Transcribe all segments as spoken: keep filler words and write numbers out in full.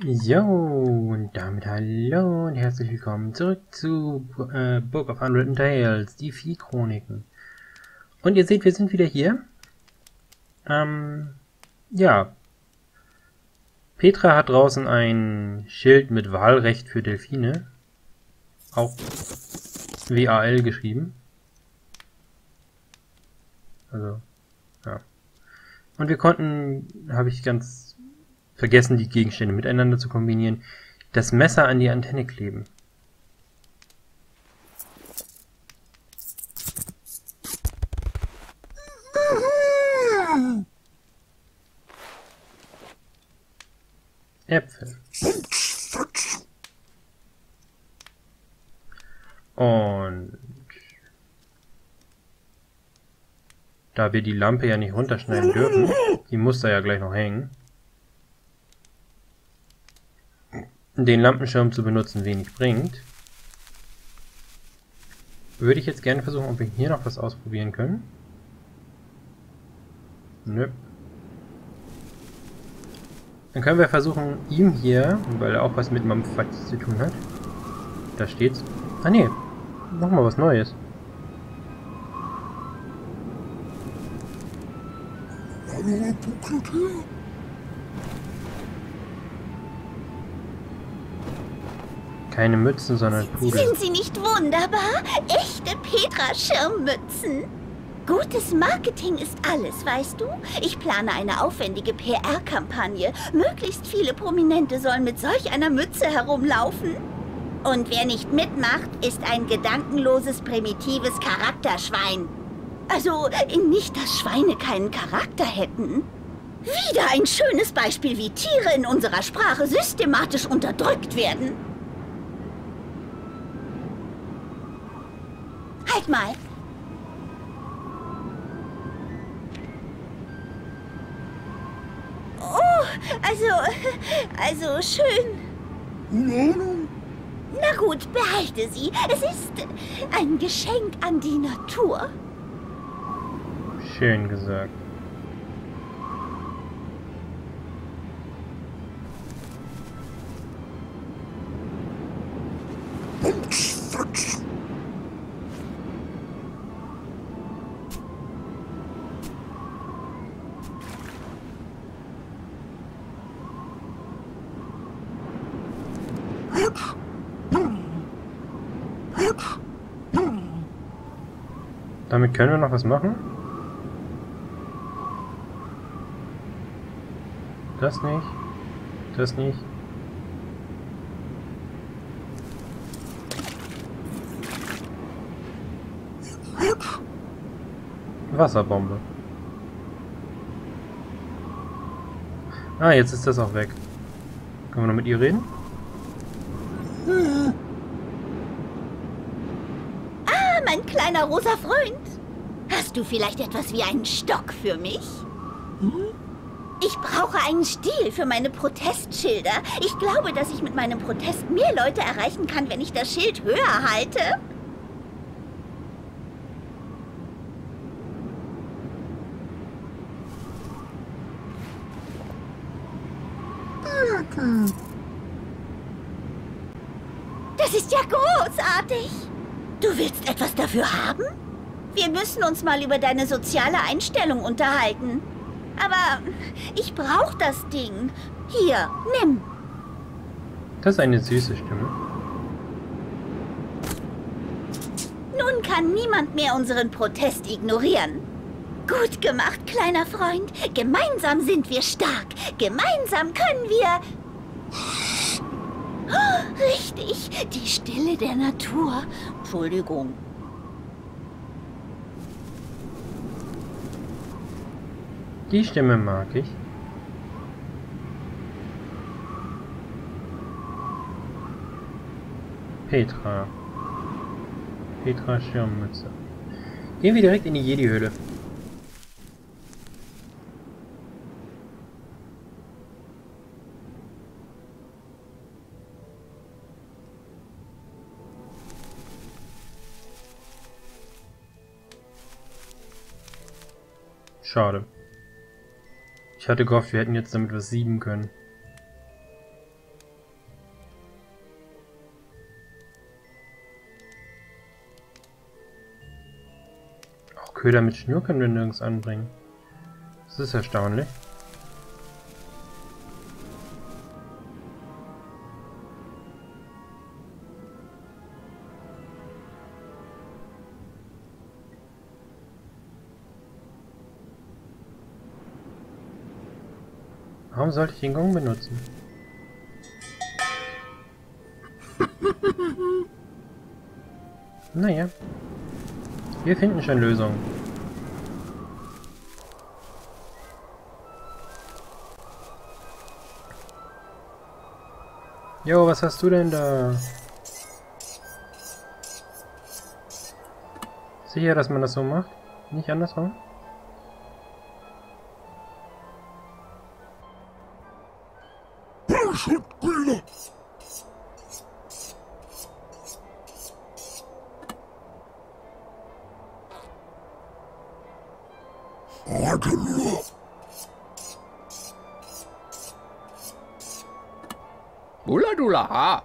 Jo, und damit hallo und herzlich willkommen zurück zu äh, Book of Unwritten Tales, die Vieh-Chroniken. Und ihr seht, wir sind wieder hier. Ähm, ja. Petra hat draußen ein Schild mit Wahlrecht für Delfine. Auch W A L geschrieben. Also, ja. Und wir konnten, habe ich ganz vergessen, die Gegenstände miteinander zu kombinieren, das Messer an die Antenne kleben. Äpfel. Und da wir die Lampe ja nicht runterschneiden dürfen, die muss da ja gleich noch hängen, den Lampenschirm zu benutzen wenig bringt, würde ich jetzt gerne versuchen, ob wir hier noch was ausprobieren können. Nö. Dann können wir versuchen, ihm hier, weil er auch was mit Mampfwachs zu tun hat, da steht's. Ah ne, machen wir was Neues. Keine Mützen, sondern Pudel. Sind sie nicht wunderbar? Echte Petra-Schirmmützen. Gutes Marketing ist alles, weißt du? Ich plane eine aufwendige P R-Kampagne. Möglichst viele Prominente sollen mit solch einer Mütze herumlaufen. Und wer nicht mitmacht, ist ein gedankenloses, primitives Charakterschwein. Also nicht, dass Schweine keinen Charakter hätten. Wieder ein schönes Beispiel, wie Tiere in unserer Sprache systematisch unterdrückt werden. Halt mal. Oh, also, also schön. Na gut, behalte sie. Es ist ein Geschenk an die Natur. Schön gesagt. Damit können wir noch was machen? Das nicht. Das nicht. Wasserbombe. Ah, jetzt ist das auch weg. Können wir noch mit ihr reden? Ah, mein kleiner rosa Freund. Hast du vielleicht etwas wie einen Stock für mich? Ich brauche einen Stiel für meine Protestschilder. Ich glaube, dass ich mit meinem Protest mehr Leute erreichen kann, wenn ich das Schild höher halte. Das ist ja großartig. Du willst etwas dafür haben? Wir müssen uns mal über deine soziale Einstellung unterhalten. Aber ich brauche das Ding. Hier, nimm. Das ist eine süße Stimme. Nun kann niemand mehr unseren Protest ignorieren. Gut gemacht, kleiner Freund. Gemeinsam sind wir stark. Gemeinsam können wir... Oh, richtig, die Stille der Natur. Entschuldigung. Die Stimme mag ich. Petra. Petra Schirmmütze. Gehen wir direkt in die Jedi-Höhle. Schade. Ich hatte gehofft, wir hätten jetzt damit was sieben können. Köder mit Schnur können wir nirgends anbringen. Das ist erstaunlich. Warum sollte ich den Gong benutzen? Naja. Wir finden schon Lösungen. Jo, was hast du denn da? Sicher, dass man das so macht? Nicht andersrum? Buladulaha.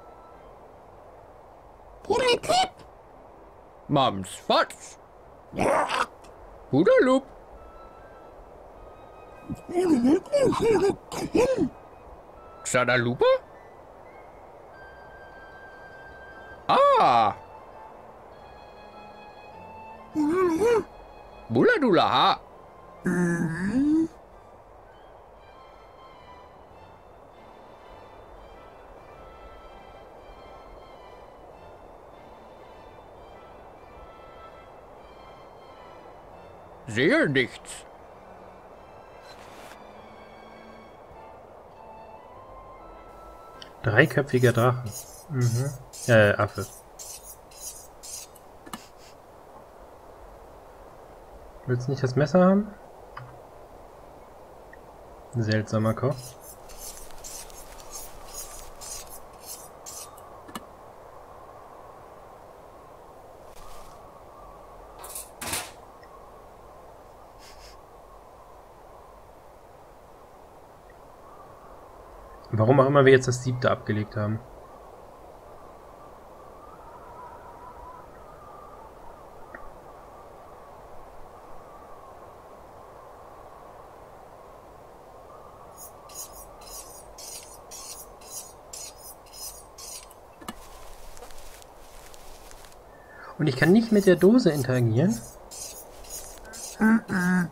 Mams Fatz. Hudalup. Xadalupa? Ah. Buladulaha. Sehe nichts. Dreiköpfiger Drache. Mhm. Äh, Affe. Willst du nicht das Messer haben? Seltsamer Koch. Warum auch immer wir jetzt das siebte abgelegt haben. Und ich kann nicht mit der Dose interagieren. Mhm.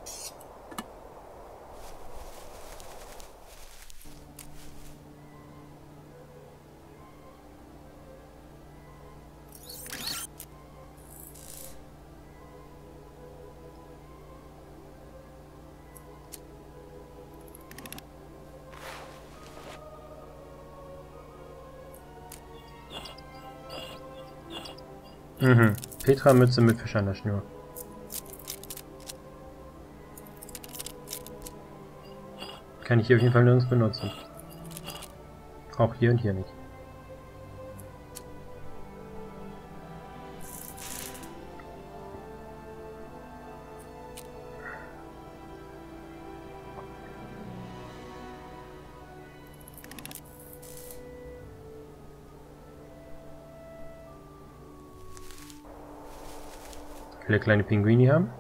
Petra-Mütze mit Fisch an der Schnur. Kann ich hier auf jeden Fall nirgends benutzen. Auch hier und hier nicht. Viele kleine Pinguine haben.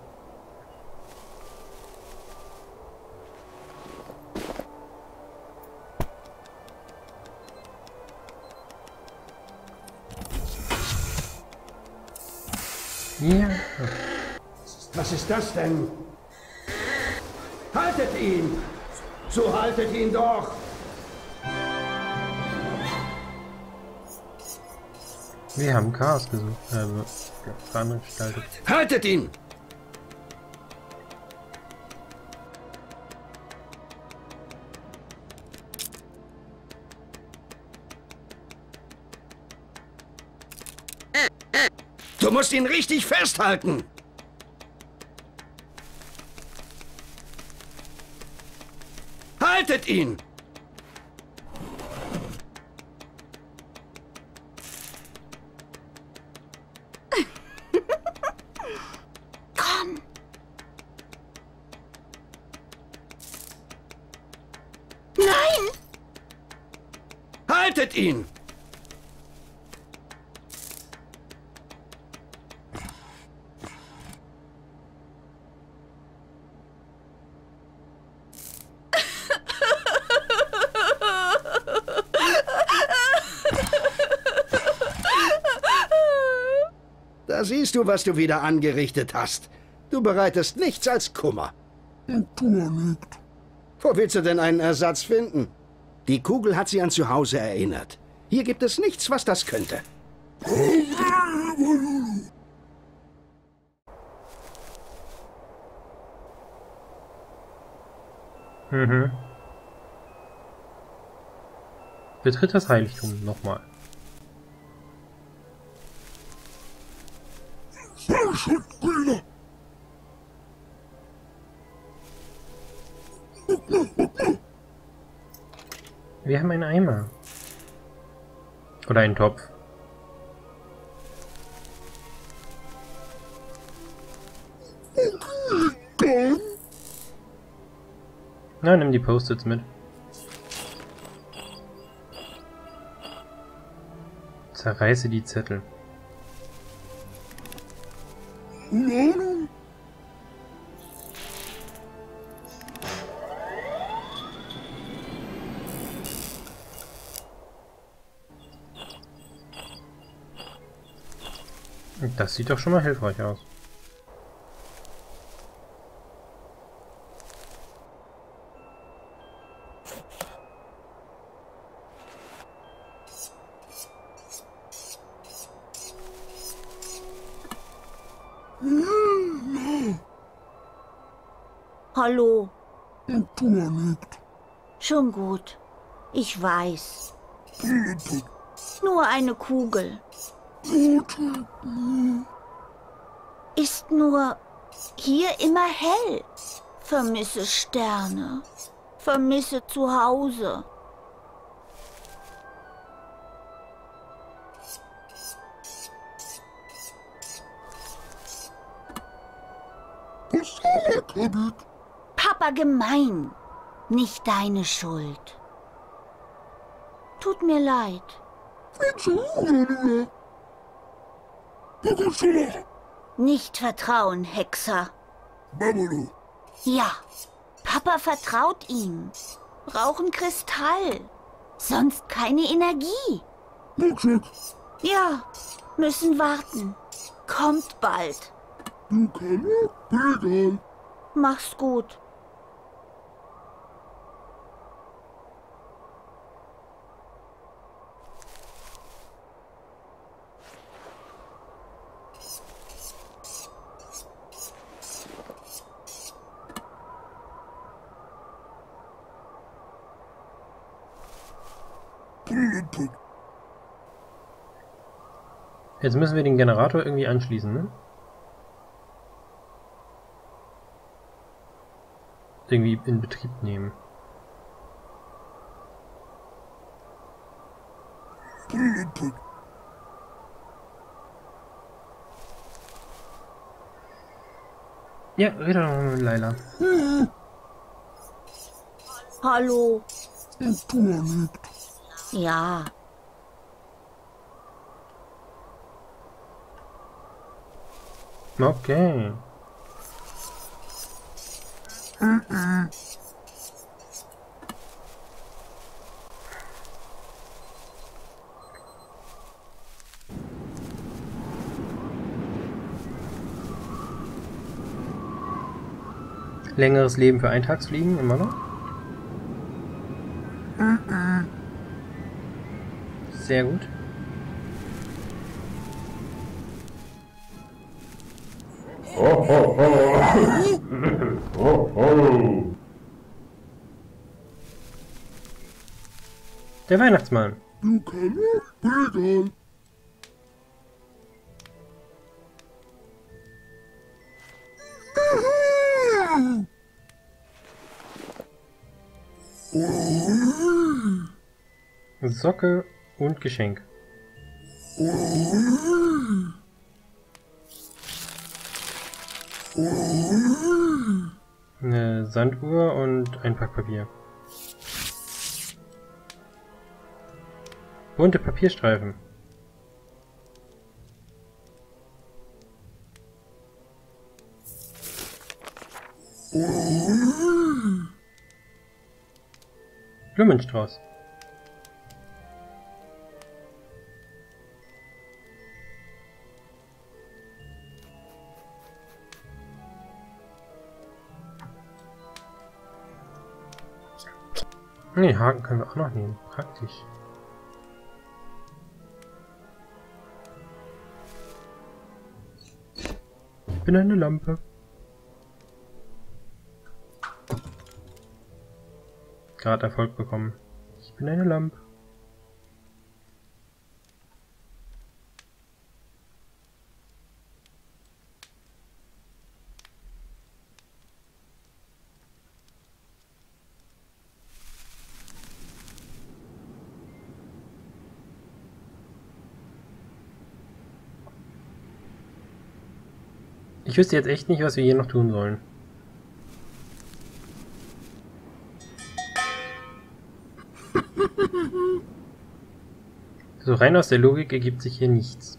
Ja. Was ist das denn? Haltet ihn! So haltet ihn doch! Wir haben Chaos gesucht, also veranstaltet. Haltet ihn! Du musst ihn richtig festhalten! Haltet ihn! Haltet ihn! Da siehst du, was du wieder angerichtet hast. Du bereitest nichts als Kummer. Wo willst du denn einen Ersatz finden? Die Kugel hat sie an zu Hause erinnert. Hier gibt es nichts, was das könnte. Mhm. Betritt das Heiligtum nochmal. Wir haben einen Eimer. Oder einen Topf. Na, nimm die Post-its mit. Zerreiße die Zettel. Das sieht doch schon mal hilfreich aus. Hallo. Schon gut. Ich weiß. Nur eine Kugel. Ist nur hier immer hell. Vermisse Sterne. Vermisse zu Hause. Papa gemein. Nicht deine Schuld. Tut mir leid. Nicht vertrauen, Hexer. Ja, Papa vertraut ihm. Brauchen Kristall. Sonst keine Energie. Ja, müssen warten. Kommt bald. Mach's gut. Jetzt müssen wir den Generator irgendwie anschließen, ne? Irgendwie in Betrieb nehmen. Ja, red doch mal mit Laila. Hallo. Ja. Okay. Längeres Leben für Eintagsfliegen, immer noch? Sehr gut. Ho, ho, ho. Ho, ho. Der Weihnachtsmann. Socke und Geschenk. Eine Sanduhr und ein Pack Papier. Bunte Papierstreifen. Blumenstrauß. Ne, Haken können wir auch noch nehmen. Praktisch. Ich bin eine Lampe. Gerade Erfolg bekommen. Ich bin eine Lampe. Ich wüsste jetzt echt nicht, was wir hier noch tun sollen. So rein aus der Logik ergibt sich hier nichts.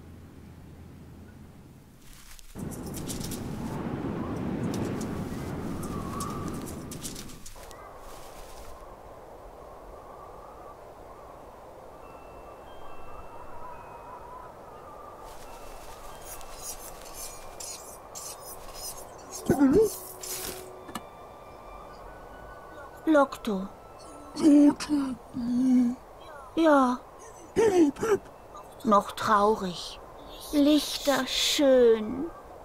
Lokto. Ja. Noch traurig. Lichter schön.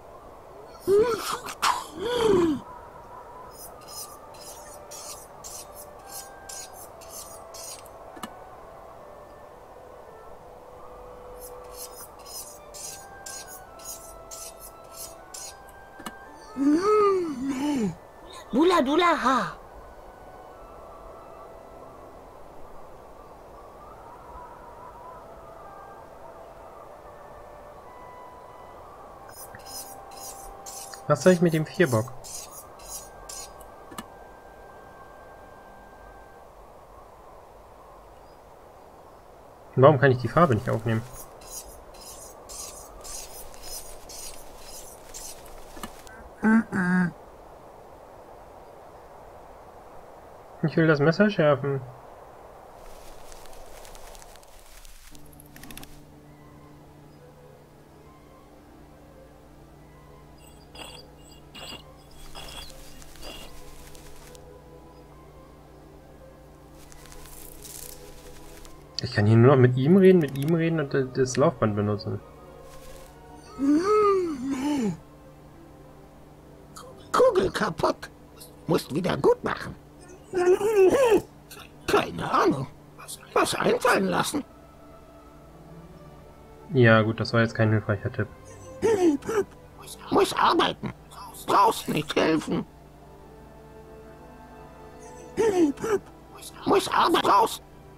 Dula Dula Ha. Was soll ich mit dem Vierbock? Warum kann ich die Farbe nicht aufnehmen? Ich will das Messer schärfen. Ich kann hier nur noch mit ihm reden, mit ihm reden und das Laufband benutzen. Kugel kaputt. Musst wieder gut machen. Keine Ahnung. Was einfallen lassen? Ja gut, das war jetzt kein hilfreicher Tipp. Muss arbeiten. Brauchst nicht helfen. Muss arbeiten. Raus.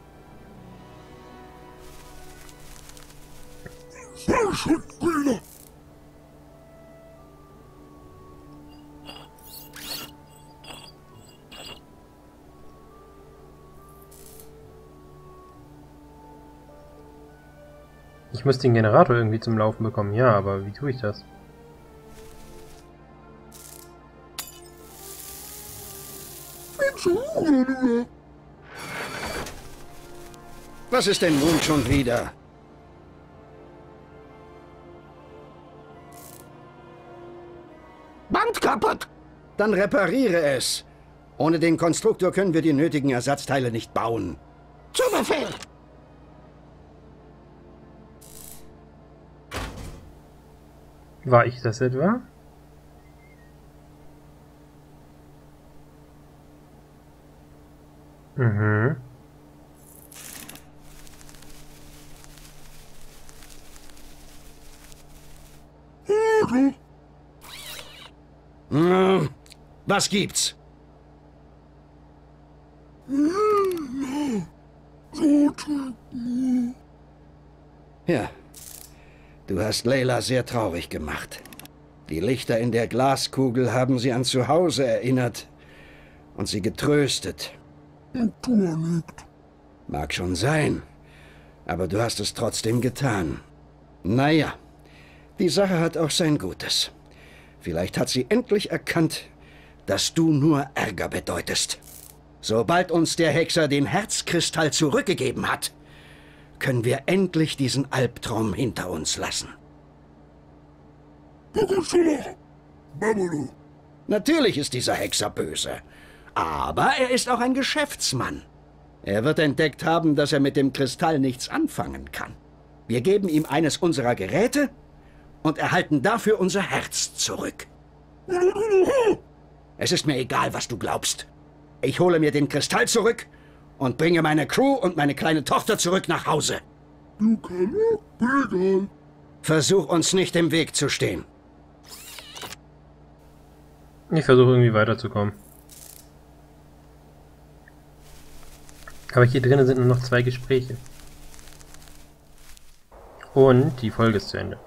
Ich muss den Generator irgendwie zum Laufen bekommen. Ja, aber wie tue ich das? Was ist denn nun schon wieder? Band kaputt. Dann repariere es. Ohne den Konstruktor können wir die nötigen Ersatzteile nicht bauen. Zu Befehl. War ich das etwa? Mhm. Hm, was gibt's? Ja, du hast Layla sehr traurig gemacht. Die Lichter in der Glaskugel haben sie an zu Hause erinnert und sie getröstet. Mag schon sein, aber du hast es trotzdem getan. Naja, die Sache hat auch sein Gutes. Vielleicht hat sie endlich erkannt, dass du nur Ärger bedeutest. Sobald uns der Hexer den Herzkristall zurückgegeben hat, können wir endlich diesen Albtraum hinter uns lassen. Natürlich ist dieser Hexer böse. Aber er ist auch ein Geschäftsmann. Er wird entdeckt haben, dass er mit dem Kristall nichts anfangen kann. Wir geben ihm eines unserer Geräte und erhalten dafür unser Herz zurück. Es ist mir egal, was du glaubst. Ich hole mir den Kristall zurück und bringe meine Crew und meine kleine Tochter zurück nach Hause. Versuch uns nicht im Weg zu stehen. Ich versuche irgendwie weiterzukommen. Aber hier drinnen sind nur noch zwei Gespräche. Und die Folge ist zu Ende.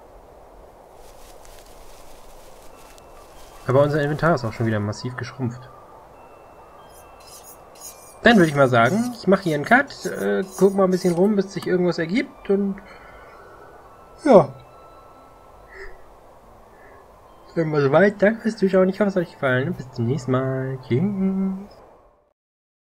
Aber unser Inventar ist auch schon wieder massiv geschrumpft. Dann würde ich mal sagen, ich mache hier einen Cut, äh, guck mal ein bisschen rum, bis sich irgendwas ergibt und ja. Dann mal soweit. Danke fürs Zuschauen. Ich hoffe, es hat euch gefallen. Bis zum nächsten Mal. Tschüss.